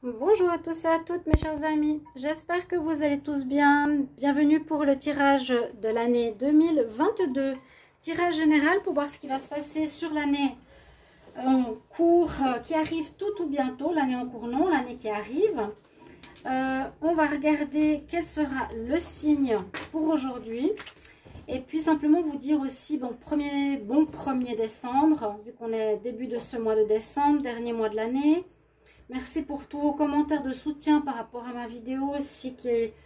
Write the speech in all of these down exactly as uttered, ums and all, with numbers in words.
Bonjour à tous et à toutes mes chers amis, j'espère que vous allez tous bien. Bienvenue pour le tirage de l'année deux mille vingt-deux. Tirage général pour voir ce qui va se passer sur l'année en cours qui arrive tout ou bientôt. L'année en cours non, l'année qui arrive. Euh, on va regarder quel sera le signe pour aujourd'hui. Et puis simplement vous dire aussi bon premier, bon premier décembre, vu qu'on est début de ce mois de décembre, dernier mois de l'année. Merci pour tous vos commentaires de soutien par rapport à ma vidéo aussi qui est,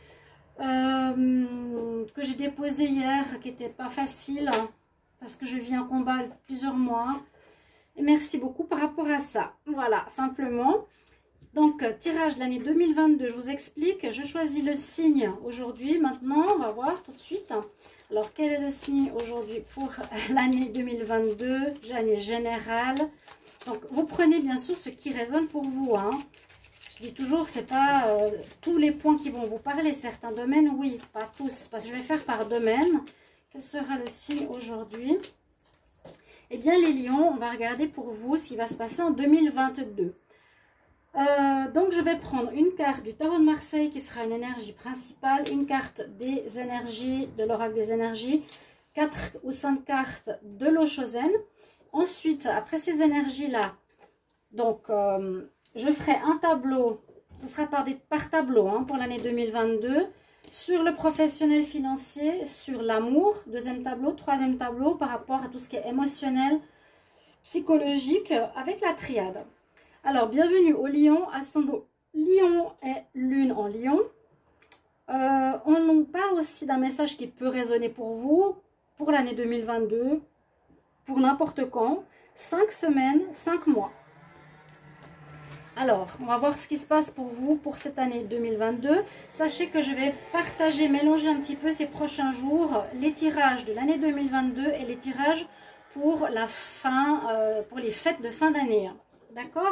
euh, que j'ai déposée hier, qui n'était pas facile hein, parce que je vis un combat depuis plusieurs mois. Et merci beaucoup par rapport à ça. Voilà, simplement. Donc, tirage de l'année deux mille vingt-deux, je vous explique. Je choisis le signe aujourd'hui. Maintenant, on va voir tout de suite. Alors, quel est le signe aujourd'hui pour l'année deux mille vingt-deux, l'année générale? Donc, vous prenez bien sûr ce qui résonne pour vous. Hein. Je dis toujours, c'est pas euh, tous les points qui vont vous parler. Certains domaines, oui, pas tous. Parce que je vais faire par domaine. Quel sera le signe aujourd'hui? Eh bien, les lions, on va regarder pour vous ce qui va se passer en deux mille vingt-deux. Euh, donc, je vais prendre une carte du Tarot de Marseille qui sera une énergie principale. Une carte des énergies, de l'oracle des énergies. Quatre ou cinq cartes de l'eau Chosen. Ensuite, après ces énergies-là, donc euh, je ferai un tableau, ce sera par, des, par tableau hein, pour l'année deux mille vingt-deux, sur le professionnel financier, sur l'amour, deuxième tableau, troisième tableau par rapport à tout ce qui est émotionnel, psychologique, avec la triade. Alors, bienvenue au Lion, ascendant Lion et Lune en Lion. Euh, on nous parle aussi d'un message qui peut résonner pour vous, pour l'année deux mille vingt-deux, pour n'importe quand, cinq semaines, cinq mois. Alors, on va voir ce qui se passe pour vous pour cette année deux mille vingt-deux. Sachez que je vais partager, mélanger un petit peu ces prochains jours, les tirages de l'année deux mille vingt-deux et les tirages pour la fin, euh, pour les fêtes de fin d'année. D'accord?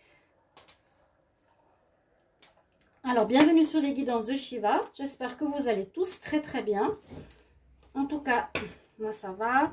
Alors, bienvenue sur les guidances de Shiva. J'espère que vous allez tous très très bien. En tout cas, moi ça va.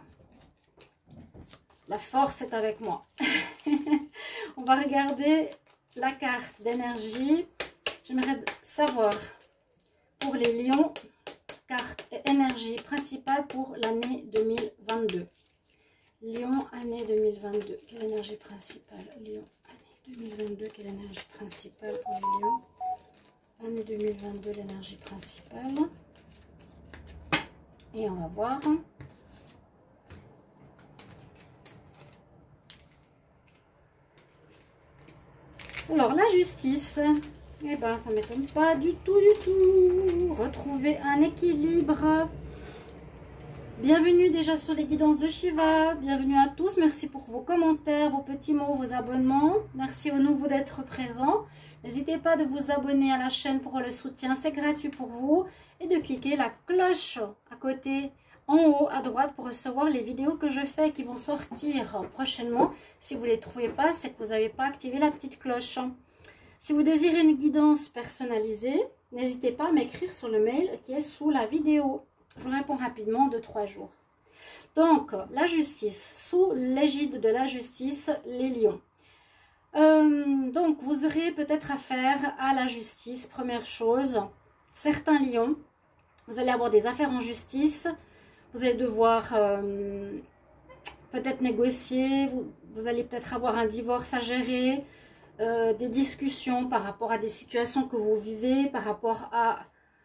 La force est avec moi. On va regarder la carte d'énergie. J'aimerais savoir pour les lions, carte et énergie principale pour l'année deux mille vingt-deux. Lion, année deux mille vingt-deux. Quelle énergie principale? Lion, année deux mille vingt-deux. Quelle énergie principale pour les lions? Année deux mille vingt-deux, l'énergie principale. Et on va voir. Alors, la justice, eh ben, ça ne m'étonne pas du tout, du tout. Retrouver un équilibre. Bienvenue déjà sur les guidances de Shiva. Bienvenue à tous. Merci pour vos commentaires, vos petits mots, vos abonnements. Merci aux nouveaux d'être présents. N'hésitez pas de vous abonner à la chaîne pour le soutien. C'est gratuit pour vous. Et de cliquer la cloche à côté, en haut à droite pour recevoir les vidéos que je fais qui vont sortir prochainement. Si vous ne les trouvez pas, c'est que vous n'avez pas activé la petite cloche. Si vous désirez une guidance personnalisée, n'hésitez pas à m'écrire sur le mail qui est sous la vidéo. Je vous réponds rapidement en deux trois jours. Donc, la justice, sous l'égide de la justice, les lions. Euh, donc, vous aurez peut-être affaire à la justice, première chose. Certains lions, vous allez avoir des affaires en justice. Vous allez devoir euh, peut-être négocier, vous, vous allez peut-être avoir un divorce à gérer, euh, des discussions par rapport à des situations que vous vivez, par rapport à,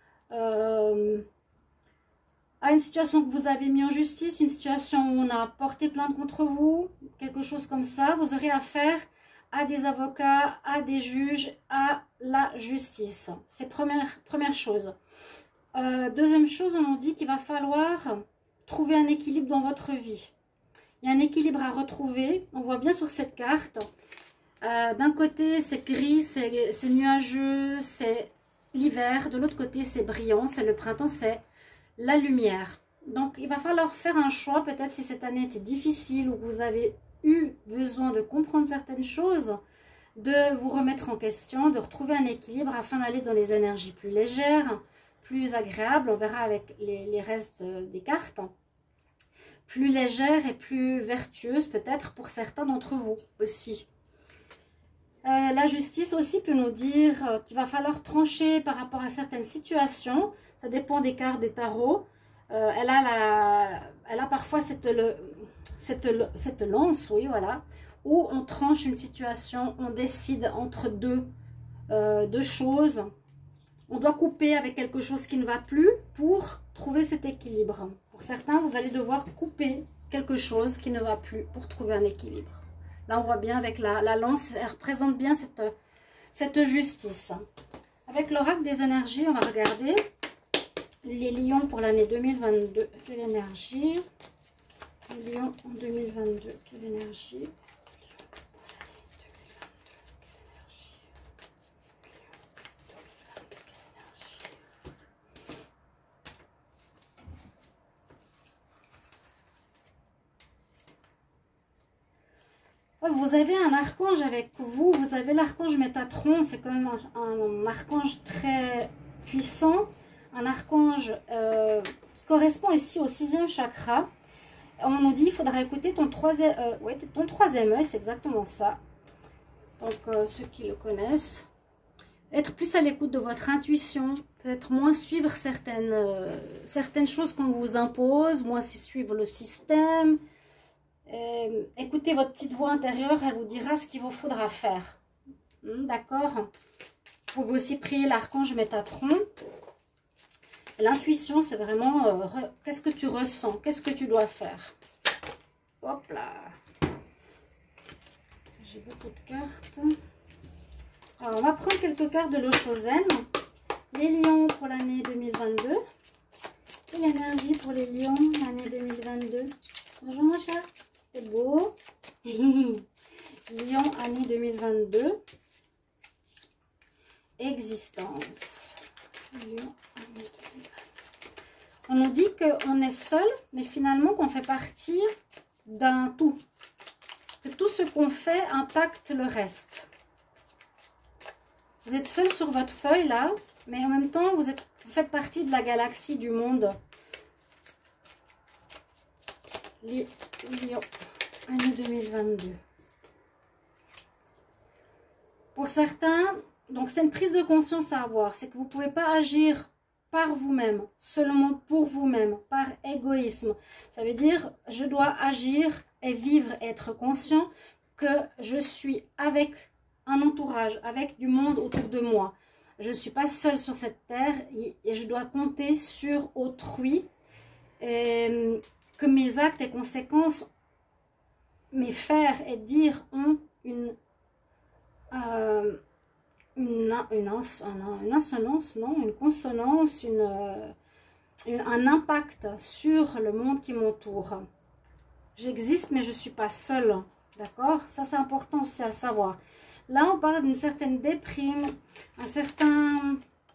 euh, à une situation que vous avez mis en justice, une situation où on a porté plainte contre vous, quelque chose comme ça. Vous aurez affaire à des avocats, à des juges, à la justice. C'est première, première chose. Euh, deuxième chose, on nous dit qu'il va falloir trouver un équilibre dans votre vie. Il y a un équilibre à retrouver. On voit bien sur cette carte. Euh, D'un côté, c'est gris, c'est nuageux, c'est l'hiver. De l'autre côté, c'est brillant, c'est le printemps, c'est la lumière. Donc, il va falloir faire un choix. Peut-être si cette année était difficile ou que vous avez eu besoin de comprendre certaines choses, de vous remettre en question, de retrouver un équilibre afin d'aller dans les énergies plus légères, plus agréables. On verra avec les, les restes des cartes. Plus légère et plus vertueuse peut-être pour certains d'entre vous aussi. Euh, la justice aussi peut nous dire euh, qu'il va falloir trancher par rapport à certaines situations. Ça dépend des cartes des tarots. Euh, elle, a la, elle a parfois cette, le, cette, cette lance, oui, voilà, où on tranche une situation, on décide entre deux, euh, deux choses. On doit couper avec quelque chose qui ne va plus pour trouver cet équilibre. Pour certains, vous allez devoir couper quelque chose qui ne va plus pour trouver un équilibre. Là, on voit bien avec la, la lance, elle représente bien cette, cette justice. Avec l'oracle des énergies, on va regarder les lions pour l'année deux mille vingt-deux. Quelle énergie? Les lions en deux mille vingt-deux. Quelle énergie? Vous avez un archange avec vous, vous avez l'archange Métatron, c'est quand même un, un archange très puissant, un archange euh, qui correspond ici au sixième chakra. On nous dit, il faudra écouter ton troisième, euh, ouais, ton troisième œil, c'est exactement ça. Donc, euh, ceux qui le connaissent, être plus à l'écoute de votre intuition, peut-être moins suivre certaines, euh, certaines choses qu'on vous impose, moins suivre le système. Euh, écoutez votre petite voix intérieure, elle vous dira ce qu'il vous faudra faire. Hum, D'accord? Vous pouvez aussi prier l'archange Métatron. L'intuition, c'est vraiment euh, qu'est-ce que tu ressens, qu'est-ce que tu dois faire. Hop là. J'ai beaucoup de cartes. Alors, on va prendre quelques cartes de l'Oshozen. Les lions pour l'année deux mille vingt-deux. Et l'énergie pour les lions l'année deux mille vingt-deux. Bonjour mon chat. C'est beau. Lion, année deux mille vingt-deux. Existence. Lion, année deux mille vingt-deux. On nous dit qu'on est seul, mais finalement qu'on fait partie d'un tout. Que tout ce qu'on fait impacte le reste. Vous êtes seul sur votre feuille là, mais en même temps, vous, êtes, vous faites partie de la galaxie, du monde. Lion, année deux mille vingt-deux. Pour certains, donc c'est une prise de conscience à avoir. C'est que vous ne pouvez pas agir par vous-même, seulement pour vous-même, par égoïsme. Ça veut dire, je dois agir et vivre, et être conscient que je suis avec un entourage, avec du monde autour de moi. Je ne suis pas seule sur cette terre et je dois compter sur autrui. Et que mes actes et conséquences, mes faire et dire ont une, euh, une, une, une, une assonance, non, une consonance, une, une, un impact sur le monde qui m'entoure. J'existe, mais je ne suis pas seule, d'accord? Ça, c'est important aussi à savoir. Là, on parle d'une certaine déprime, un certain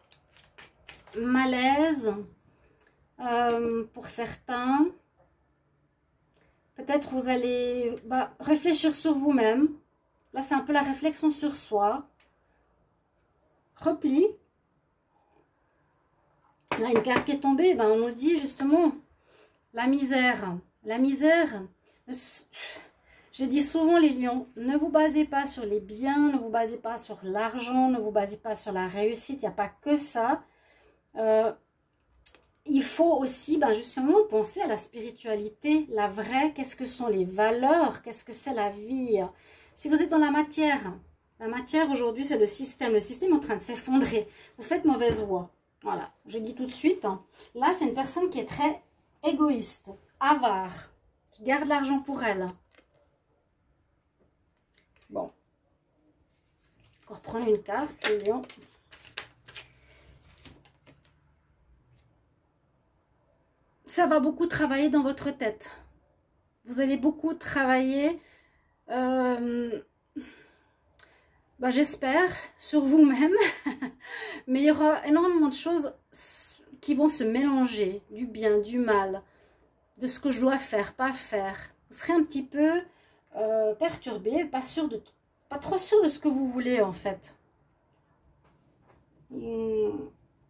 malaise euh, pour certains. Peut-être vous allez bah, réfléchir sur vous-même. Là, c'est un peu la réflexion sur soi. Repli. Là, une carte qui est tombée, ben, on nous dit justement la misère. La misère, j'ai dit souvent les lions, ne vous basez pas sur les biens, ne vous basez pas sur l'argent, ne vous basez pas sur la réussite, il n'y a pas que ça. Euh, Il faut aussi, ben justement, penser à la spiritualité, la vraie, qu'est-ce que sont les valeurs, qu'est-ce que c'est la vie. Si vous êtes dans la matière, la matière aujourd'hui c'est le système, le système est en train de s'effondrer, vous faites mauvaise voie. Voilà, je dis tout de suite, hein. Là c'est une personne qui est très égoïste, avare, qui garde l'argent pour elle. Bon, encore prendre une carte, le lion. Ça va beaucoup travailler dans votre tête. Vous allez beaucoup travailler, euh, bah j'espère, sur vous-même. Mais il y aura énormément de choses qui vont se mélanger. Du bien, du mal, de ce que je dois faire, pas faire. Vous serez un petit peu euh, perturbé, pas, sûr de, pas trop sûr de ce que vous voulez en fait. Hum.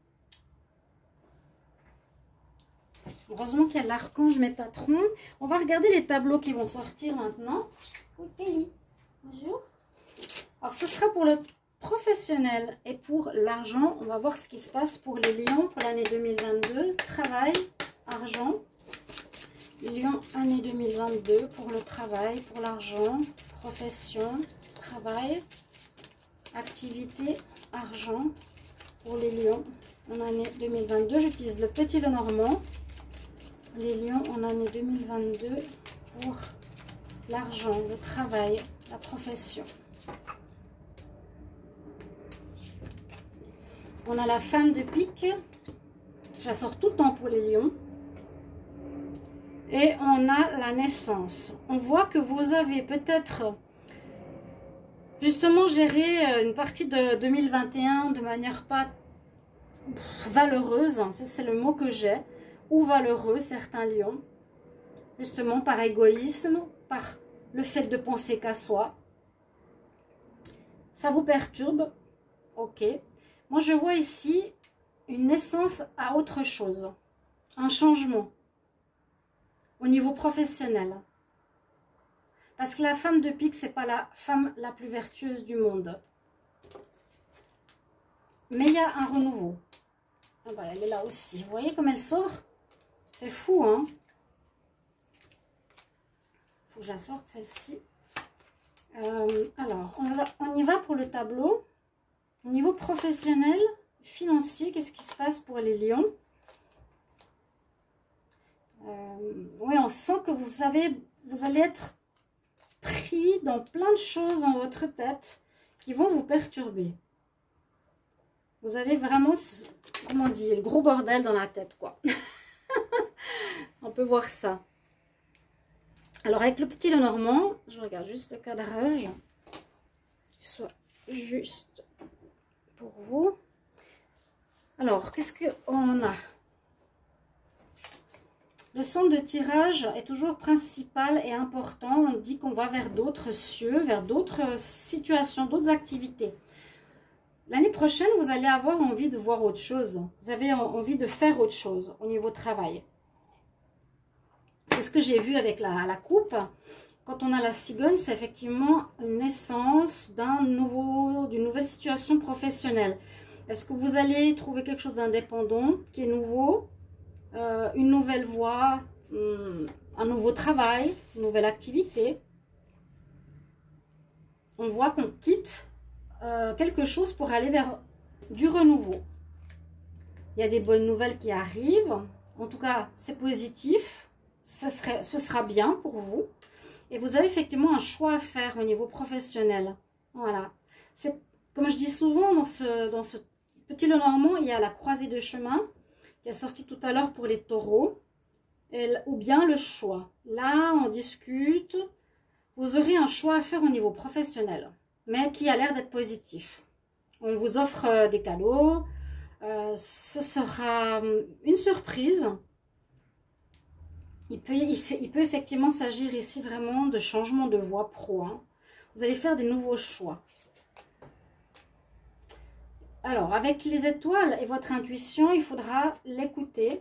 Heureusement qu'il y a l'archange Métatron. On va regarder les tableaux qui vont sortir maintenant. Oui, Kelly. Bonjour. Alors, ce sera pour le professionnel et pour l'argent. On va voir ce qui se passe pour les lions pour l'année deux mille vingt-deux. Travail, argent. Lion, année deux mille vingt-deux pour le travail, pour l'argent, profession, travail, activité, argent pour les lions en année deux mille vingt-deux. J'utilise le petit Lenormand. Les lions en année deux mille vingt-deux pour l'argent, le travail, la profession. On a la femme de pique. Je la sors tout le temps pour les lions. Et on a la naissance. On voit que vous avez peut-être justement géré une partie de deux mille vingt et un de manière pas valeureuse. Ça, c'est le mot que j'ai. Ou valeureux, certains lions. Justement par égoïsme, par le fait de penser qu'à soi. Ça vous perturbe. Ok. Moi, je vois ici une naissance à autre chose. Un changement. Au niveau professionnel. Parce que la femme de pique, c'est pas la femme la plus vertueuse du monde. Mais il y a un renouveau. Ah bah, elle est là aussi. Vous voyez comme elle sort? C'est fou, hein? Il faut que je la sorte, celle-ci. Euh, alors, on, va, on y va pour le tableau. Au niveau professionnel, financier, qu'est-ce qui se passe pour les lions? Euh, oui, on sent que vous, avez, vous allez être pris dans plein de choses dans votre tête qui vont vous perturber. Vous avez vraiment, comment on dit, le gros bordel dans la tête, quoi. On peut voir ça. Alors, avec le petit Lenormand, je regarde juste le cadrage, qu'il soit juste pour vous. Alors, qu'est-ce qu'on a? Le centre de tirage est toujours principal et important. On dit qu'on va vers d'autres cieux, vers d'autres situations, d'autres activités. L'année prochaine, vous allez avoir envie de voir autre chose. Vous avez envie de faire autre chose au niveau travail. C'est ce que j'ai vu avec la, la coupe. Quand on a la cigogne, c'est effectivement une naissance d'un nouveau, d'une nouvelle situation professionnelle. Est-ce que vous allez trouver quelque chose d'indépendant, qui est nouveau? Euh, une nouvelle voie, hum, un nouveau travail, une nouvelle activité. On voit qu'on quitte euh, quelque chose pour aller vers du renouveau. Il y a des bonnes nouvelles qui arrivent. En tout cas, c'est positif. Ce, serait, ce sera bien pour vous. Et vous avez effectivement un choix à faire au niveau professionnel. Voilà. C'est, comme je dis souvent, dans ce, dans ce petit Lenormand, il y a la croisée de chemin qui est sorti tout à l'heure pour les taureaux, et, ou bien le choix. Là, on discute, vous aurez un choix à faire au niveau professionnel, mais qui a l'air d'être positif. On vous offre des cadeaux, euh, ce sera une surprise. Il peut, il fait, il peut effectivement s'agir ici vraiment de changement de voie pro. Hein. Vous allez faire des nouveaux choix. Alors, avec les étoiles et votre intuition, il faudra l'écouter.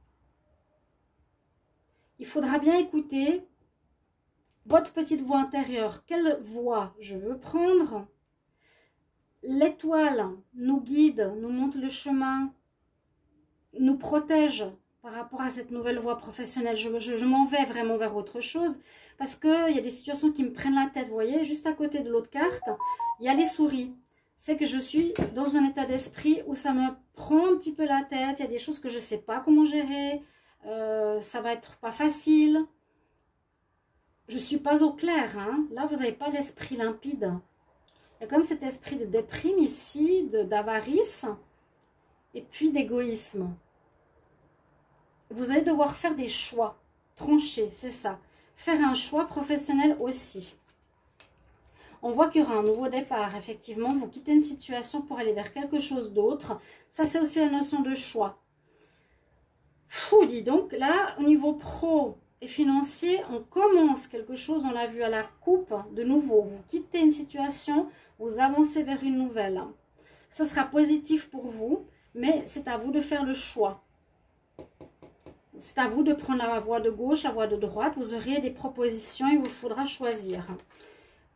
Il faudra bien écouter votre petite voix intérieure. Quelle voie je veux prendre? L'étoile nous guide, nous montre le chemin, nous protège par rapport à cette nouvelle voie professionnelle. Je, je, je m'en vais vraiment vers autre chose parce qu'il y a des situations qui me prennent la tête. Vous voyez, juste à côté de l'autre carte, il y a les souris. C'est que je suis dans un état d'esprit où ça me prend un petit peu la tête. Il y a des choses que je ne sais pas comment gérer. Euh, ça va être pas facile. Je ne suis pas au clair. Hein. Là, vous n'avez pas l'esprit limpide. Il y a comme cet esprit de déprime ici, d'avarice et puis d'égoïsme. Vous allez devoir faire des choix, trancher, c'est ça. Faire un choix professionnel aussi. On voit qu'il y aura un nouveau départ, effectivement. Vous quittez une situation pour aller vers quelque chose d'autre. Ça, c'est aussi la notion de choix. Fou, dis donc, là, au niveau pro et financier, on commence quelque chose, on l'a vu à la coupe, de nouveau. Vous quittez une situation, vous avancez vers une nouvelle. Ce sera positif pour vous, mais c'est à vous de faire le choix. C'est à vous de prendre la voie de gauche, la voie de droite. Vous aurez des propositions, il vous faudra choisir.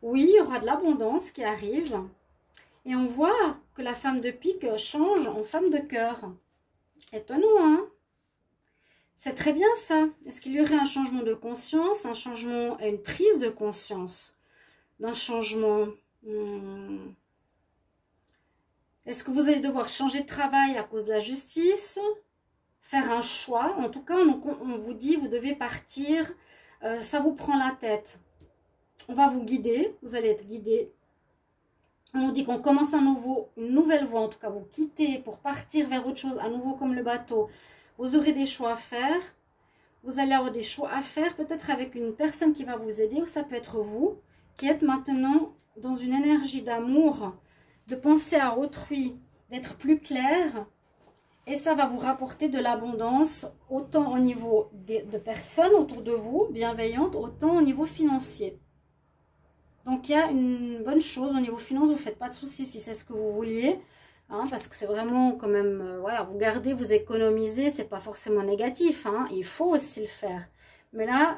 Oui, il y aura de l'abondance qui arrive. Et on voit que la femme de pique change en femme de cœur. Étonnant, hein? C'est très bien ça. Est-ce qu'il y aurait un changement de conscience, un changement et une prise de conscience d'un changement? hmm. Est-ce que vous allez devoir changer de travail à cause de la justice? Faire un choix? En tout cas, on, on vous dit, vous devez partir. Euh, ça vous prend la tête. On va vous guider. Vous allez être guidé. On nous dit qu'on commence un nouveau, une nouvelle voie. En tout cas, vous quittez pour partir vers autre chose. À nouveau comme le bateau. Vous aurez des choix à faire. Vous allez avoir des choix à faire. Peut-être avec une personne qui va vous aider. Ou ça peut être vous qui êtes maintenant dans une énergie d'amour, de penser à autrui, d'être plus clair, et ça va vous rapporter de l'abondance, autant au niveau de, de personnes autour de vous, bienveillantes, autant au niveau financier. Donc, il y a une bonne chose au niveau finance, vous ne faites pas de soucis si c'est ce que vous vouliez, hein, parce que c'est vraiment quand même, euh, voilà, vous gardez, vous économisez, c'est pas forcément négatif, hein, il faut aussi le faire. Mais là,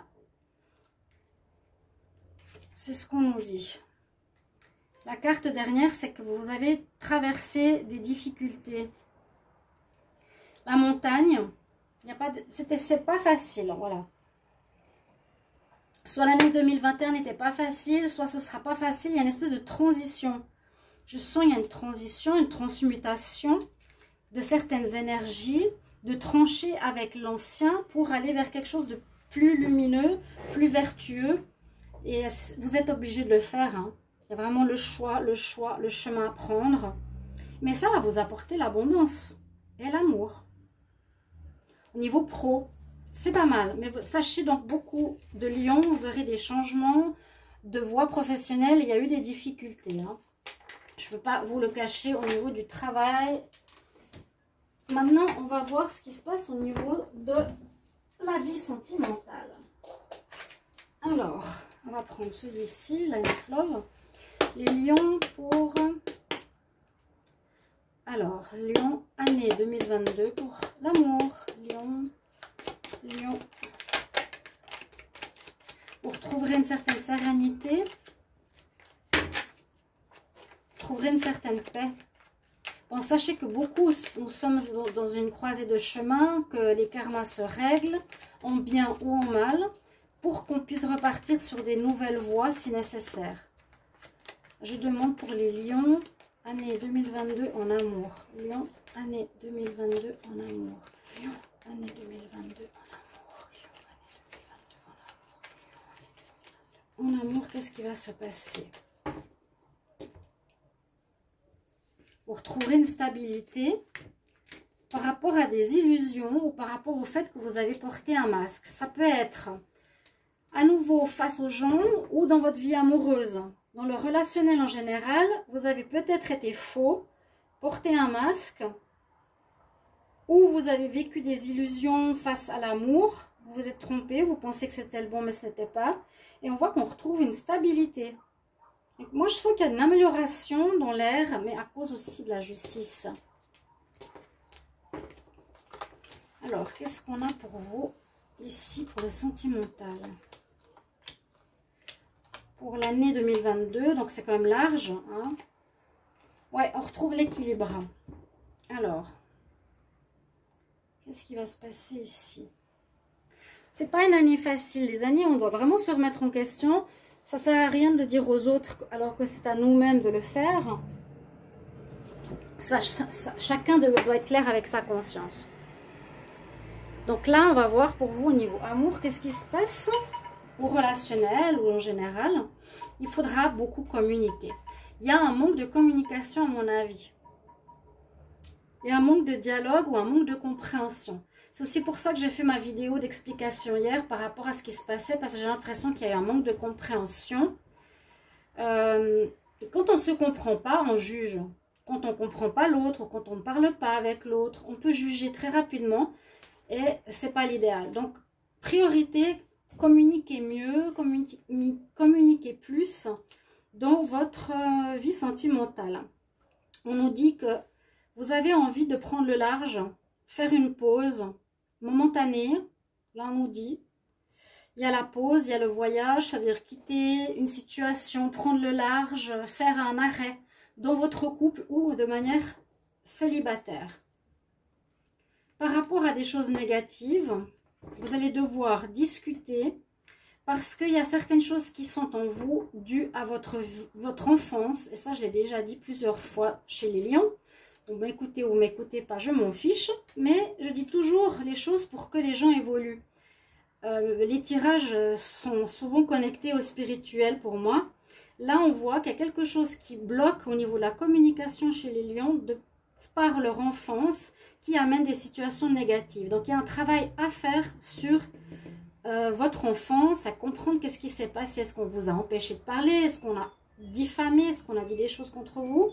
c'est ce qu'on nous dit. La carte dernière, c'est que vous avez traversé des difficultés. La montagne, il n'y a pas de, c'était, c'est pas facile, voilà. Soit l'année deux mille vingt et un n'était pas facile, soit ce sera pas facile. Il y a une espèce de transition. Je sens il y a une transition, une transmutation de certaines énergies, de trancher avec l'ancien pour aller vers quelque chose de plus lumineux, plus vertueux. Et vous êtes obligé de le faire, hein. Il y a vraiment le choix, le choix, le chemin à prendre. Mais ça va vous apporter l'abondance et l'amour. Au niveau pro, c'est pas mal. Mais sachez donc beaucoup de lions, vous aurez des changements de voie professionnelle. Il y a eu des difficultés, hein. Je ne peux pas vous le cacher au niveau du travail. Maintenant, on va voir ce qui se passe au niveau de la vie sentimentale. Alors, on va prendre celui-ci, la Love. Les lions pour... Alors, lion, année deux mille vingt-deux pour l'amour. Lion, lion. Vous retrouverez une certaine sérénité. Vous trouverez une certaine paix. Bon, sachez que beaucoup, nous sommes dans une croisée de chemin, que les karmas se règlent, en bien ou en mal, pour qu'on puisse repartir sur des nouvelles voies si nécessaire. Je demande pour les lions, année deux mille vingt-deux en amour. Lion, année deux mille vingt-deux en amour. Lion, année deux mille vingt-deux en amour. Lion, année deux mille vingt-deux en amour. Lion, année deux mille vingt-deux. En amour, qu'est-ce qui va se passer? Vous retrouverez une stabilité par rapport à des illusions ou par rapport au fait que vous avez porté un masque. Ça peut être à nouveau face aux gens ou dans votre vie amoureuse. Dans le relationnel en général, vous avez peut-être été faux, porté un masque, ou vous avez vécu des illusions face à l'amour. Vous vous êtes trompé, vous pensez que c'était le bon, mais ce n'était pas. Et on voit qu'on retrouve une stabilité. Donc moi, je sens qu'il y a une amélioration dans l'air, mais à cause aussi de la justice. Alors, qu'est-ce qu'on a pour vous ici pour le sentimental? Pour l'année deux mille vingt-deux, donc c'est quand même large. Hein. Ouais, on retrouve l'équilibre. Alors, qu'est-ce qui va se passer ici? C'est pas une année facile. Les années, on doit vraiment se remettre en question. Ça sert à rien de le dire aux autres alors que c'est à nous-mêmes de le faire. Ça, ça, chacun doit être clair avec sa conscience. Donc là, on va voir pour vous au niveau amour, qu'est-ce qui se passe? Ou relationnel ou en général, il faudra beaucoup communiquer. Il y a un manque de communication à mon avis. Il y a un manque de dialogue ou un manque de compréhension. C'est aussi pour ça que j'ai fait ma vidéo d'explication hier par rapport à ce qui se passait, parce que j'ai l'impression qu'il y a eu un manque de compréhension. Euh, quand on ne se comprend pas, on juge. Quand on ne comprend pas l'autre, ou quand on ne parle pas avec l'autre, on peut juger très rapidement et ce n'est pas l'idéal. Donc, priorité, communiquez mieux, communiquez, communiquez plus dans votre vie sentimentale. On nous dit que vous avez envie de prendre le large, faire une pause momentanée. Là, on nous dit, Il y a la pause, il y a le voyage, ça veut dire quitter une situation, prendre le large, faire un arrêt dans votre couple ou de manière célibataire. Par rapport à des choses négatives, vous allez devoir discuter parce qu'il y a certaines choses qui sont en vous dues à votre, votre enfance. Et ça, je l'ai déjà dit plusieurs fois chez les lions. Vous m'écoutez ou m'écoutez pas, je m'en fiche. Mais je dis toujours les choses pour que les gens évoluent. Euh, les tirages sont souvent connectés au spirituel pour moi. Là, on voit qu'il y a quelque chose qui bloque au niveau de la communication chez les lions de par leur enfance qui amène des situations négatives. Donc, il y a un travail à faire sur euh, votre enfance, à comprendre qu'est-ce qui s'est passé. Est-ce qu'on vous a empêché de parler? Est-ce qu'on a diffamé? Est-ce qu'on a dit des choses contre vous?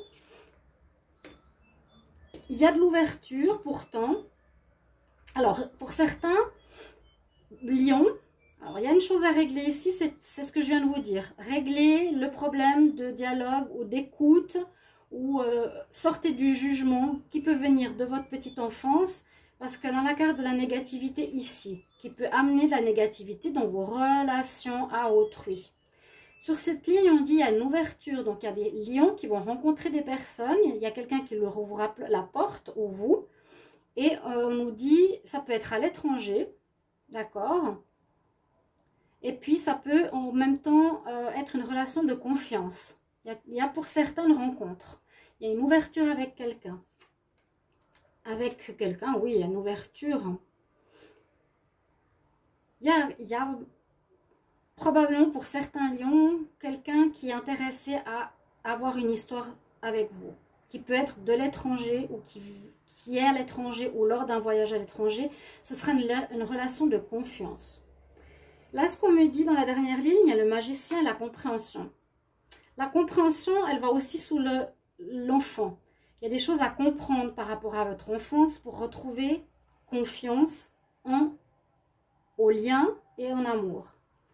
Il y a de l'ouverture pourtant. Alors, pour certains lions, alors il y a une chose à régler ici, c'est ce que je viens de vous dire. Régler le problème de dialogue ou d'écoute ou euh, sortez du jugement qui peut venir de votre petite enfance, parce que dans la carte de la négativité ici, qui peut amener de la négativité dans vos relations à autrui. Sur cette ligne, on dit il y a une ouverture, donc il y a des lions qui vont rencontrer des personnes, il y a quelqu'un qui leur ouvre la porte, ou vous, et euh, on nous dit, ça peut être à l'étranger, d'accord? Et puis ça peut en même temps euh, être une relation de confiance. Il y a, il y a pour certains une rencontre. Il y a une ouverture avec quelqu'un. Avec quelqu'un, oui, il y a une ouverture. Il y a, il y a probablement pour certains lions, quelqu'un qui est intéressé à avoir une histoire avec vous. Qui peut être de l'étranger ou qui, qui est à l'étranger ou lors d'un voyage à l'étranger. Ce sera une, une relation de confiance. Là, ce qu'on me dit dans la dernière ligne, il y a le magicien et la compréhension. La compréhension, elle va aussi sous le l'enfant. Il y a des choses à comprendre par rapport à votre enfance pour retrouver confiance en, au lien et en amour.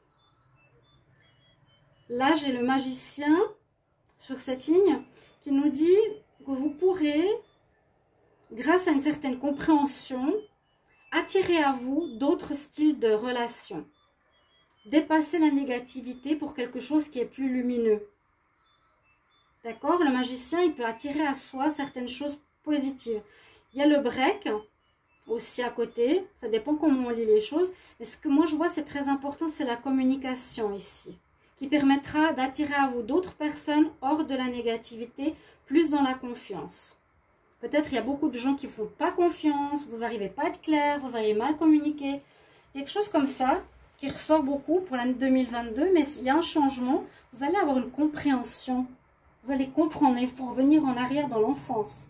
Là, j'ai le magicien sur cette ligne qui nous dit que vous pourrez, grâce à une certaine compréhension, attirer à vous d'autres styles de relations. Dépasser la négativité pour quelque chose qui est plus lumineux. D'accord? Le magicien, il peut attirer à soi certaines choses positives. Il y a le break aussi à côté. Ça dépend comment on lit les choses. Mais ce que moi je vois, c'est très important, c'est la communication ici. Qui permettra d'attirer à vous d'autres personnes hors de la négativité, plus dans la confiance. Peut-être il y a beaucoup de gens qui ne font pas confiance, vous n'arrivez pas à être clair, vous avez mal communiqué. Quelque chose comme ça qui ressort beaucoup pour l'année deux mille vingt-deux, mais il y a un changement. Vous allez avoir une compréhension. Vous allez comprendre, il faut revenir en arrière dans l'enfance.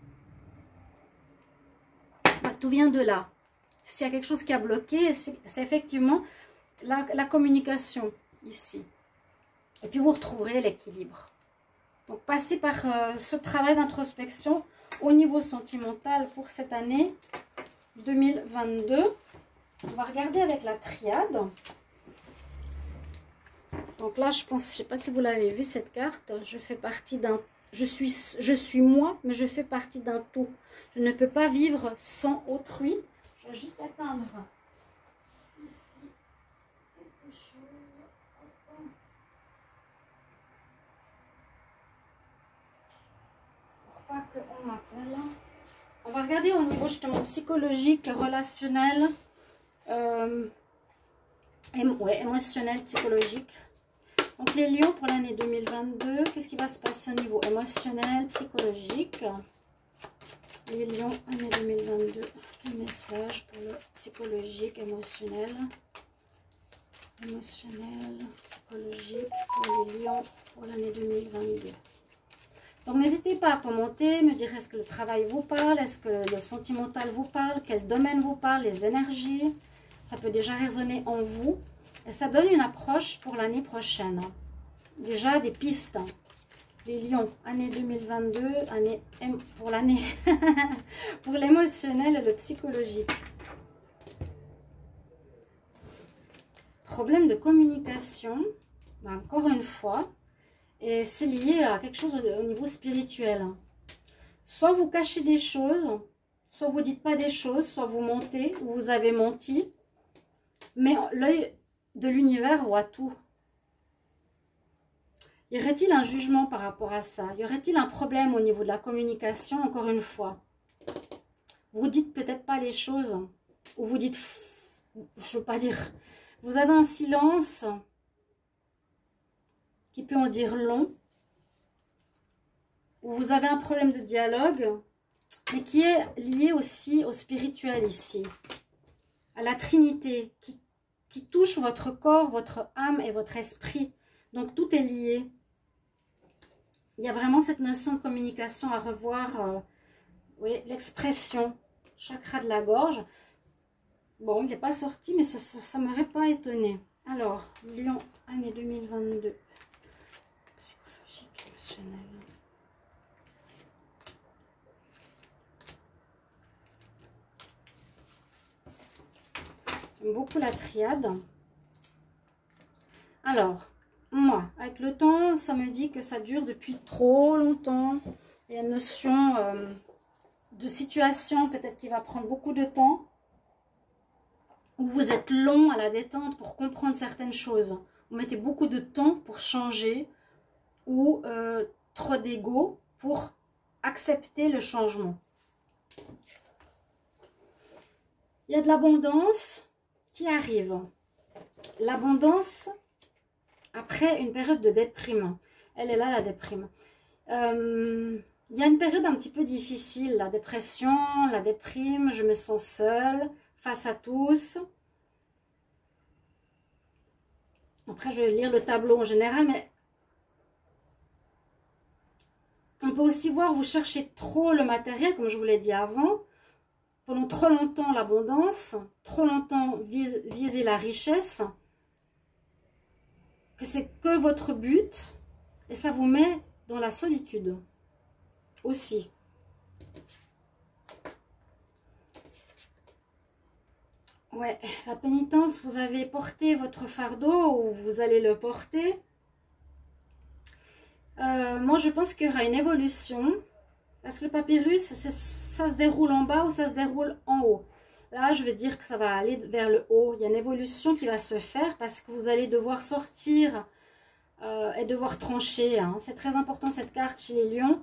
Tout vient de là. S'il y a quelque chose qui a bloqué, c'est effectivement la, la communication ici. Et puis vous retrouverez l'équilibre. Donc passez par euh, ce travail d'introspection au niveau sentimental pour cette année deux mille vingt-deux. On va regarder avec la triade. Donc là, je pense, je ne sais pas si vous l'avez vu cette carte, je fais partie d'un, je suis, je suis moi, mais je fais partie d'un tout. Je ne peux pas vivre sans autrui. Je vais juste atteindre ici quelque chose. Pour pas qu'on m'appelle. On va regarder au niveau justement psychologique, relationnel, euh, émo ouais, émotionnel, psychologique. Donc les lions pour l'année deux mille vingt-deux, qu'est-ce qui va se passer au niveau émotionnel, psychologique? Les lions, année deux mille vingt-deux, quel message pour le psychologique, émotionnel? Émotionnel, psychologique pour les lions pour l'année deux mille vingt-deux. Donc n'hésitez pas à commenter, me dire est-ce que le travail vous parle, est-ce que le sentimental vous parle, quel domaine vous parle, les énergies. Ça peut déjà résonner en vous. Et ça donne une approche pour l'année prochaine. Déjà des pistes. Les lions, année deux mille vingt-deux, année pour l'année, pour l'émotionnel et le psychologique. Problème de communication, ben encore une fois, et c'est lié à quelque chose au niveau spirituel. Soit vous cachez des choses, soit vous dites pas des choses, soit vous mentez ou vous avez menti. Mais l'œil de l'univers ou à tout. Y aurait-il un jugement par rapport à ça? Y aurait-il un problème au niveau de la communication, encore une fois? Vous dites peut-être pas les choses, ou vous dites, je veux pas dire, vous avez un silence qui peut en dire long, ou vous avez un problème de dialogue, mais qui est lié aussi au spirituel ici, à la Trinité, qui, qui touche votre corps, votre âme et votre esprit. Donc tout est lié. Il y a vraiment cette notion de communication à revoir. Euh, oui, l'expression, chakra de la gorge. Bon, il n'est pas sorti, mais ça ne m'aurait pas étonné. Alors, Lion, année deux mille vingt-deux. Psychologique, émotionnel. J'aime beaucoup la triade. Alors, moi, avec le temps, ça me dit que ça dure depuis trop longtemps. Il y a une notion euh, de situation, peut-être qui va prendre beaucoup de temps. Où vous êtes long à la détente pour comprendre certaines choses. Vous mettez beaucoup de temps pour changer. Ou euh, trop d'ego pour accepter le changement. Il y a de l'abondance qui arrive. L'abondance après une période de déprime. Elle est là, la déprime. Euh, il y a une période un petit peu difficile. La dépression, la déprime, je me sens seule face à tous. Après, je vais lire le tableau en général, mais on peut aussi voir, vous cherchez trop le matériel, comme je vous l'ai dit avant. Pendant trop longtemps, l'abondance, trop longtemps, vise, viser la richesse. Que c'est que votre but. Et ça vous met dans la solitude aussi. Ouais, la pénitence, vous avez porté votre fardeau ou vous allez le porter. Euh, moi, je pense qu'il y aura une évolution. Parce que le papyrus, ça se déroule en bas ou ça se déroule en haut. Là, je vais dire que ça va aller vers le haut. Il y a une évolution qui va se faire parce que vous allez devoir sortir euh, et devoir trancher. Hein. C'est très important cette carte chez les lions.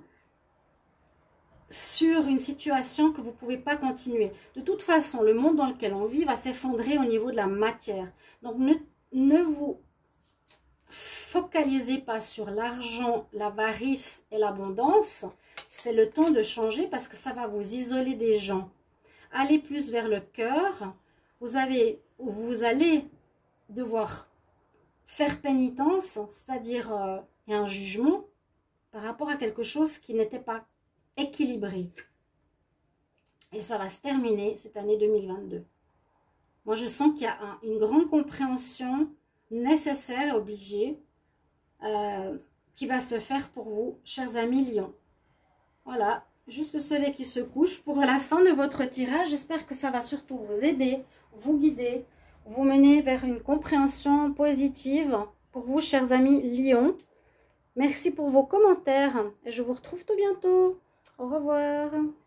Sur une situation que vous ne pouvez pas continuer. De toute façon, le monde dans lequel on vit va s'effondrer au niveau de la matière. Donc, ne, ne vous focalisez pas sur l'argent, l'avarice et l'abondance. C'est le temps de changer parce que ça va vous isoler des gens. Allez plus vers le cœur. Vous, avez, vous allez devoir faire pénitence, c'est-à-dire euh, il y a un jugement par rapport à quelque chose qui n'était pas équilibré. Et ça va se terminer cette année deux mille vingt-deux. Moi, je sens qu'il y a un, une grande compréhension nécessaire et obligée euh, qui va se faire pour vous, chers amis lions. Voilà, juste le soleil qui se couche pour la fin de votre tirage. J'espère que ça va surtout vous aider, vous guider, vous mener vers une compréhension positive pour vous, chers amis lions. Merci pour vos commentaires et je vous retrouve tout bientôt. Au revoir.